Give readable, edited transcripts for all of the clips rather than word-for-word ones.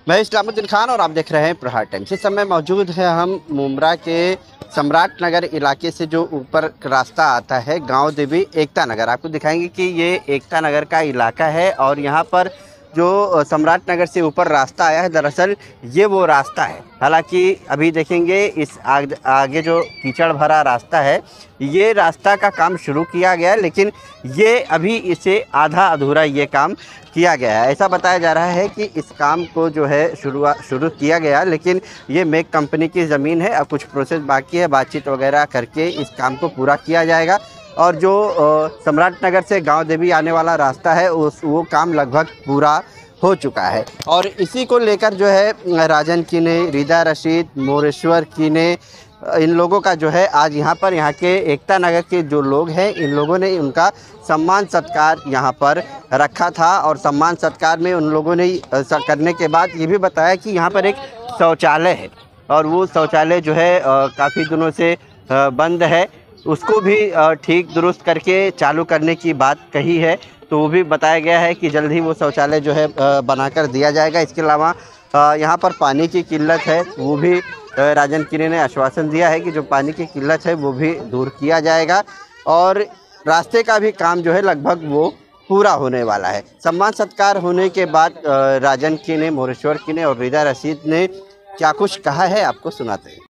मैं इस्लामुद्दीन खान और आप देख रहे हैं प्रहार टाइम्स। इस समय मौजूद है हम मुमरा के सम्राट नगर इलाके से जो ऊपर रास्ता आता है गांव देवी एकता नगर। आपको दिखाएंगे कि ये एकता नगर का इलाका है और यहाँ पर जो सम्राट नगर से ऊपर रास्ता आया है, दरअसल ये वो रास्ता है। हालांकि अभी देखेंगे इस आगे जो कीचड़ भरा रास्ता है, ये रास्ता का काम शुरू किया गया है, लेकिन ये अभी इसे आधा अधूरा ये काम किया गया है। ऐसा बताया जा रहा है कि इस काम को जो है शुरू किया गया, लेकिन ये मेक कंपनी की ज़मीन है। अब कुछ प्रोसेस बाकी है, बातचीत वगैरह करके इस काम को पूरा किया जाएगा। और जो सम्राट नगर से गांव देवी आने वाला रास्ता है वो काम लगभग पूरा हो चुका है। और इसी को लेकर जो है राजन कीने, रिदा रशीद, मोरेश्वर कीने, इन लोगों का जो है आज यहाँ के एकता नगर के जो लोग हैं, इन लोगों ने उनका सम्मान सत्कार यहाँ पर रखा था। और सम्मान सत्कार में उन लोगों ने करने के बाद ये भी बताया कि यहाँ पर एक शौचालय है और वो शौचालय जो है काफ़ी दिनों से बंद है, उसको भी ठीक दुरुस्त करके चालू करने की बात कही है। तो वो भी बताया गया है कि जल्द ही वो शौचालय जो है बनाकर दिया जाएगा। इसके अलावा यहाँ पर पानी की किल्लत है, वो भी राजन कीने ने आश्वासन दिया है कि जो पानी की किल्लत है वो भी दूर किया जाएगा। और रास्ते का भी काम जो है लगभग वो पूरा होने वाला है। सम्मान सत्कार होने के बाद राजन कीने, मोरेश्वर कीने और रिदा रशीद ने क्या कुछ कहा है आपको सुनाते हैं।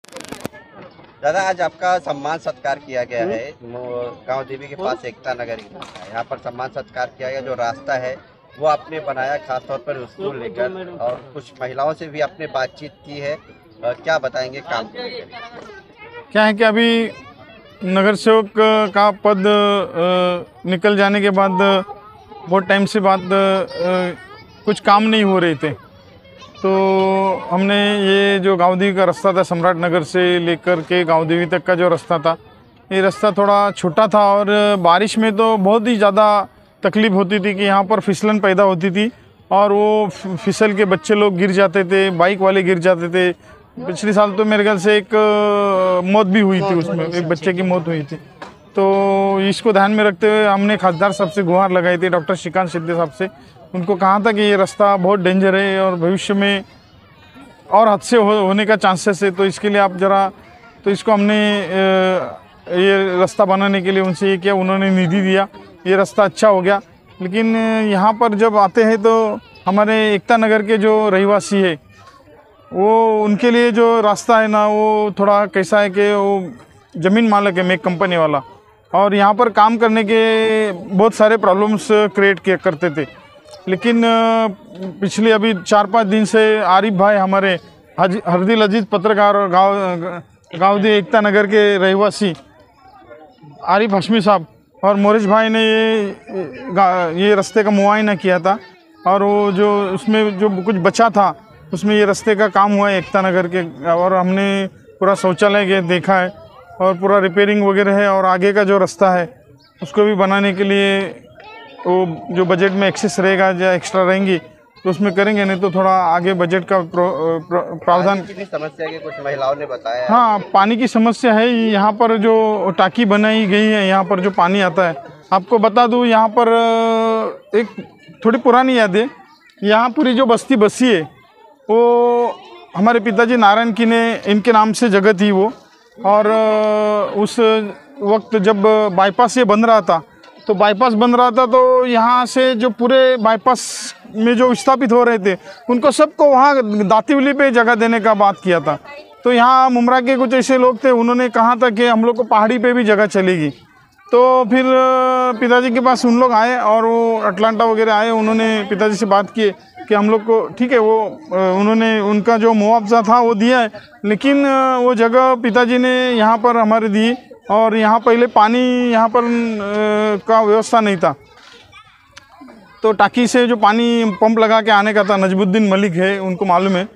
दादा, आज आपका सम्मान सत्कार किया गया है गांव देवी के पास एकता नगर इलाका है, यहाँ पर सम्मान सत्कार किया गया। जो रास्ता है वो आपने बनाया खास तौर पर उसको लेकर, और कुछ महिलाओं से भी आपने बातचीत की है, क्या बताएंगे काम को लेकर? क्या है कि अभी नगर सेवक का पद निकल जाने के बाद बहुत टाइम से बात कुछ काम नहीं हो रहे थे, तो हमने ये जो गांव देवी का रास्ता था, सम्राट नगर से लेकर के गांव देवी तक का जो रास्ता था, ये रास्ता थोड़ा छोटा था और बारिश में तो बहुत ही ज़्यादा तकलीफ़ होती थी कि यहाँ पर फिसलन पैदा होती थी और वो फिसल के बच्चे लोग गिर जाते थे, बाइक वाले गिर जाते थे। पिछले साल तो मेरे ख्याल से एक मौत भी हुई थी, उसमें एक बच्चे की मौत हुई थी। तो इसको ध्यान में रखते हुए हमने खासदार साहब से गुहार लगाई थी, डॉक्टर श्रीकांत शिंदे साहब से। उनको कहा था कि ये रास्ता बहुत डेंजर है और भविष्य में और हादसे होने का चांसेस है, तो इसके लिए आप ज़रा, तो इसको हमने ये रास्ता बनाने के लिए उनसे ये किया, उन्होंने निधि दिया, ये रास्ता अच्छा हो गया। लेकिन यहाँ पर जब आते हैं तो हमारे एकता नगर के जो रहवासी है, वो उनके लिए जो रास्ता है ना, वो थोड़ा कैसा है कि वो ज़मीन मालिक है, मेक कंपनी वाला, और यहाँ पर काम करने के बहुत सारे प्रॉब्लम्स क्रिएट करते थे। लेकिन पिछले अभी 4-5 दिन से आरिफ भाई, हमारे हरदिल अजीज पत्रकार और गाँव देवी एकता नगर के रहवासी आरिफ हशमी साहब और मोरेश भाई ने ये रास्ते का मुआयना किया था, और वो जो उसमें जो कुछ बचा था उसमें ये रास्ते का काम हुआ है एकता नगर के, और हमने पूरा शौचालय देखा है और पूरा रिपेयरिंग वगैरह है। और आगे का जो रास्ता है उसको भी बनाने के लिए वो जो बजट में एक्सेस रहेगा या एक्स्ट्रा रहेंगी तो उसमें करेंगे, नहीं तो थोड़ा आगे बजट का प्रावधान। पानी की भी समस्या है, कुछ महिलाओं ने बताया। हाँ, पानी की समस्या है। यहाँ पर जो टाकी बनाई गई है, यहाँ पर जो पानी आता है, आपको बता दूँ, यहाँ पर एक थोड़ी पुरानी याद है, यहाँ पूरी जो बस्ती बसी है वो हमारे पिताजी नारायण कीने, इनके नाम से जगह थी वो। और उस वक्त जब बाईपास ये बन रहा था, तो बाईपास बन रहा था तो यहाँ से जो पूरे बाईपास में जो विस्थापित हो रहे थे उनको सबको वहाँ दातीवली पे जगह देने का बात किया था। तो यहाँ मुमरा के कुछ ऐसे लोग थे, उन्होंने कहा था कि हम लोग को पहाड़ी पे भी जगह चलेगी। तो फिर पिताजी के पास उन लोग आए और वो अटलांटा वगैरह आए, उन्होंने पिताजी से बात की कि हम लोग को ठीक है, वो उन्होंने उनका जो मुआवजा था वो दिया है, लेकिन वो जगह पिताजी ने यहाँ पर हमारे दी। और यहाँ पहले पानी यहाँ पर का व्यवस्था नहीं था, तो टाकी से जो पानी पंप लगा के आने का था, नजमुद्दीन मलिक है, उनको मालूम है।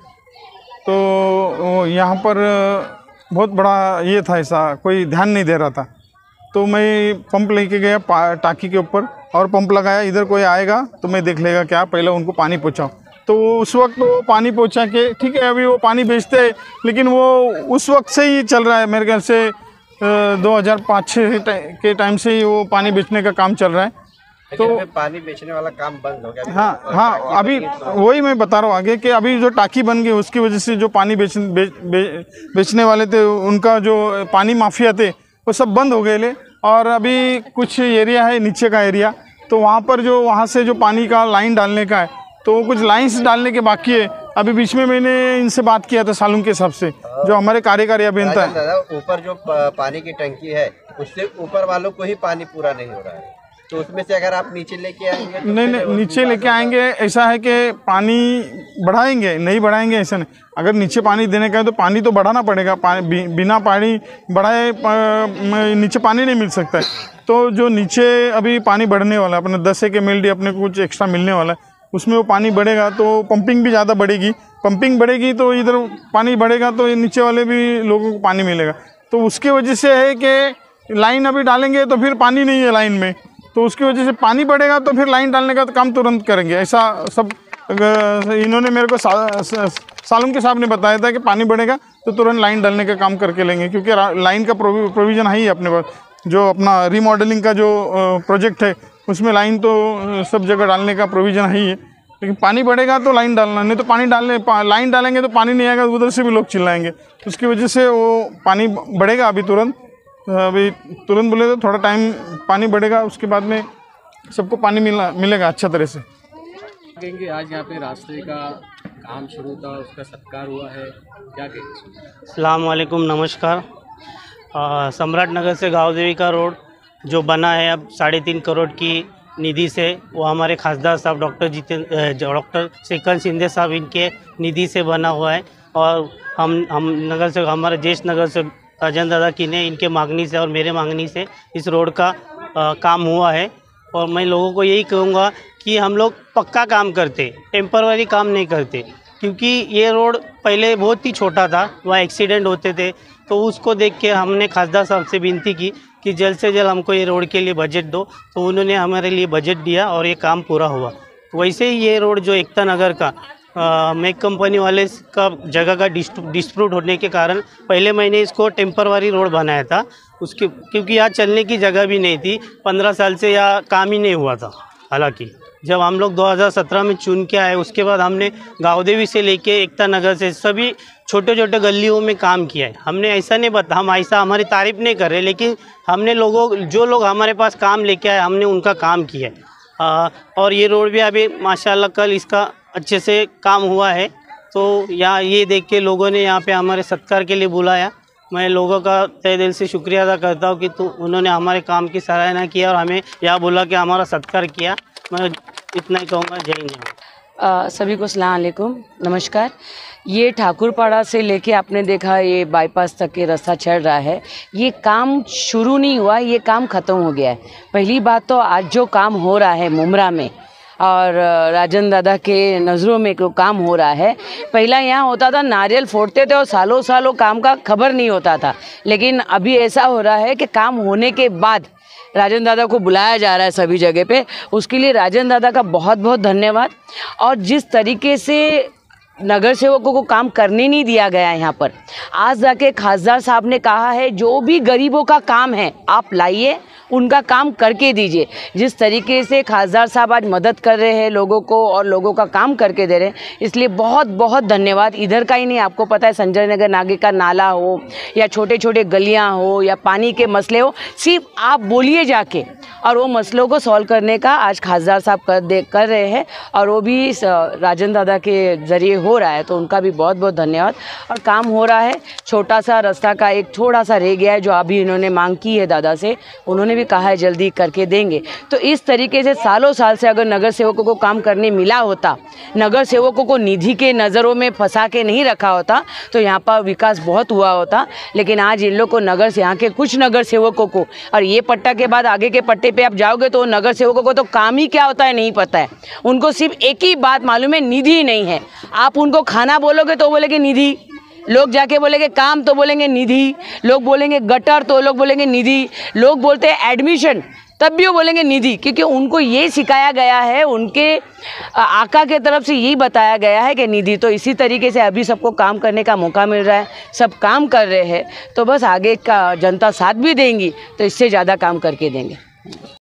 तो यहाँ पर बहुत बड़ा ये था, ऐसा कोई ध्यान नहीं दे रहा था। तो मैं पंप लेके गया टाकी के ऊपर और पंप लगाया, इधर कोई आएगा तो मैं देख लेगा क्या, पहले उनको पानी पहुँचाओ। तो उस वक्त वो पानी पहुँचा के, ठीक है, अभी वो पानी बेचते हैं, लेकिन वो उस वक्त से ही चल रहा है, मेरे ख्याल से 2005-06 के टाइम से ही वो पानी बेचने का काम चल रहा है। तो पानी बेचने वाला काम बंद हो गया। हाँ, अभी वही मैं बता रहा हूँ आगे कि अभी जो टाकी बन गई उसकी वजह से जो पानी बेचने वाले थे, उनका जो पानी माफिया थे, वो सब बंद हो गए ले। और अभी कुछ एरिया है नीचे का एरिया, तो वहाँ पर जो वहाँ से जो पानी का लाइन डालने का है, तो कुछ लाइन्स डालने के बाकी है। अभी बीच में मैंने इनसे बात किया था सालुंग के हिसाब से, जो हमारे कार्यकारी अभियंता है। ऊपर जो पानी की टंकी है, उससे ऊपर वालों को ही पानी पूरा नहीं हो रहा है, तो उसमें से अगर आप नीचे लेके आएंगे तो नहीं, नीचे लेके आएंगे ऐसा है कि पानी बढ़ाएंगे, नहीं बढ़ाएंगे ऐसा नहीं। अगर नीचे पानी देने का है तो पानी तो बढ़ाना पड़ेगा। बिना पानी बढ़ाए नीचे पानी नहीं मिल सकता है। तो जो नीचे अभी पानी बढ़ने वाला है, अपने 10 MLD अपने को कुछ एक्स्ट्रा मिलने वाला है, उसमें वो पानी बढ़ेगा तो पंपिंग भी ज़्यादा बढ़ेगी। पंपिंग बढ़ेगी तो इधर पानी बढ़ेगा तो नीचे वाले भी लोगों को पानी मिलेगा। तो उसके वजह से है कि लाइन अभी डालेंगे तो फिर पानी नहीं है लाइन में, तो उसकी वजह से पानी बढ़ेगा तो फिर लाइन डालने का तो काम तुरंत करेंगे। ऐसा सब इन्होंने मेरे को सालुंग के साहब ने बताया था कि पानी बढ़ेगा तो तुरंत लाइन डालने का काम करके लेंगे, क्योंकि लाइन का प्रोविज़न है ही अपने पास। जो अपना रीमॉडलिंग का जो प्रोजेक्ट है उसमें लाइन तो सब जगह डालने का प्रोविज़न है ही है, लेकिन पानी बढ़ेगा तो लाइन डालना, नहीं तो लाइन डालेंगे तो पानी नहीं आएगा, उधर से भी लोग चिल्लाएंगे। उसकी वजह से वो पानी बढ़ेगा अभी तुरंत बोले तो थोड़ा टाइम पानी बढ़ेगा, उसके बाद में सबको पानी मिलेगा अच्छा तरह से। कहेंगे आज यहाँ पे रास्ते का काम शुरू था, उसका सत्कार हुआ है, क्या कहेंगे? अस्सलाम वालेकुम, नमस्कार। सम्राट नगर से गाँव देवी का रोड जो बना है अब 3.5 करोड़ की निधि से, वो हमारे खासदार साहब डॉक्टर श्रीकांत शिंदे साहब इनके निधि से बना हुआ है। और हम नगर से, हमारे ज्येष्ठ नगर से राजन दादा की ने इनके मांगनी से और मेरे मांगनी से इस रोड का काम हुआ है। और मैं लोगों को यही कहूँगा कि हम लोग पक्का काम करते, टेम्पररी काम नहीं करते, क्योंकि ये रोड पहले बहुत ही छोटा था, वहाँ एक्सीडेंट होते थे। तो उसको देख के हमने खासदार साहब से विनती की कि जल्द से जल्द हमको ये रोड के लिए बजट दो, तो उन्होंने हमारे लिए बजट दिया और ये काम पूरा हुआ। वैसे ही ये रोड जो एकता नगर का मेक कंपनी वाले का जगह का डिस्प्यूट होने के कारण पहले मैंने इसको टेम्पररी रोड बनाया था, उसके क्योंकि यहाँ चलने की जगह भी नहीं थी। 15 साल से यहाँ काम ही नहीं हुआ था। हालांकि जब हम लोग 2017 में चुन के आए, उसके बाद हमने गाँव देवी से लेके एकता नगर से सभी छोटे छोटे गलियों में काम किया है। हमने ऐसा नहीं हम ऐसा हमारी तारीफ़ नहीं कर रहे, लेकिन हमने जो लोग हमारे पास काम लेके आए, हमने उनका काम किया है। और ये रोड भी अभी माशाल्लाह कल इसका अच्छे से काम हुआ है। तो यहाँ ये देख के लोगों ने यहाँ पे हमारे सत्कार के लिए बुलाया। मैं लोगों का तहे दिल से शुक्रिया अदा करता हूँ कि उन्होंने हमारे काम की सराहना किया और हमें यहाँ बुला के हमारा सत्कार किया। मैं इतना ही कहूँगा। जय हिंद। सभी को अस्सलाम वालेकुम, नमस्कार। ये ठाकुरपाड़ा से लेके आपने देखा ये बाईपास तक के रास्ता चल रहा है। ये काम शुरू नहीं हुआ, ये काम ख़त्म हो गया है। पहली बात तो आज जो काम हो रहा है मुमरा में और राजन दादा के नज़रों में जो काम हो रहा है, पहला यहाँ होता था नारियल फोड़ते थे और सालों सालों काम का खबर नहीं होता था, लेकिन अभी ऐसा हो रहा है कि काम होने के बाद राजन दादा को बुलाया जा रहा है सभी जगह पे। उसके लिए राजन दादा का बहुत बहुत धन्यवाद। और जिस तरीके से नगर सेवकों को काम करने नहीं दिया गया है यहाँ पर, आज जाके खासदार साहब ने कहा है जो भी गरीबों का काम है आप लाइए, उनका काम करके दीजिए। जिस तरीके से खासदार साहब आज मदद कर रहे हैं लोगों को और लोगों का काम करके दे रहे हैं, इसलिए बहुत बहुत धन्यवाद। इधर का ही नहीं, आपको पता है संजय नगर नागे का नाला हो या छोटे छोटे गलियां हो या पानी के मसले हो, सिर्फ आप बोलिए जाके और वो मसलों को सॉल्व करने का आज खासदार साहब कर रहे हैं। और वो भी राजन दादा के ज़रिए हो रहा है, तो उनका भी बहुत बहुत धन्यवाद। और काम हो रहा है। छोटा सा रास्ता का एक थोड़ा सा रह गया है जो अभी इन्होंने मांग की है दादा से, उन्होंने भी कहा है जल्दी करके देंगे। तो इस तरीके से सालों साल से अगर नगर सेवकों को काम करने मिला होता, नगर सेवकों को निधि के नज़रों में फंसा के नहीं रखा होता, तो यहाँ पर विकास बहुत हुआ होता। लेकिन आज इन लोग को यहाँ के कुछ नगर सेवकों को, और ये पट्टा के बाद आगे के पट्टे पे आप जाओगे तो नगर सेवकों को तो काम ही क्या होता है नहीं पता है। उनको सिर्फ एक ही बात मालूम है, निधि नहीं है। आप उनको खाना बोलोगे तो बोलेंगे निधि, लोग जाके बोलेंगे काम तो बोलेंगे निधि, लोग बोलेंगे गटर तो लोग बोलेंगे निधि, लोग बोलते हैं एडमिशन तब भी वो बोलेंगे निधि, क्योंकि उनको ये सिखाया गया है, उनके आका के तरफ से यही बताया गया है कि निधि। तो इसी तरीके से अभी सबको काम करने का मौका मिल रहा है, सब काम कर रहे हैं, तो बस आगे का जनता साथ भी देंगी तो इससे ज़्यादा काम करके देंगे।